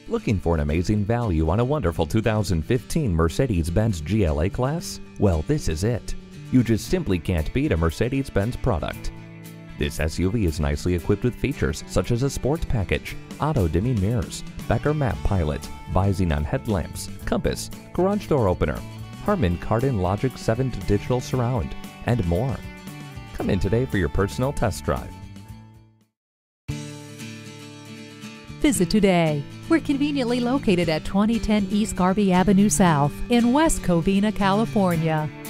Looking for an amazing value on a wonderful 2015 Mercedes-Benz GLA class? Well, this is it. You just simply can't beat a Mercedes-Benz product. This SUV is nicely equipped with features such as a sports package, auto-dimming mirrors, Becker map pilot, vising on headlamps, compass, garage door opener, Harman Kardon Logic 7 digital surround, and more. Come in today for your personal test drive. Visit today. We're conveniently located at 2010 East Garvey Avenue South in West Covina, California.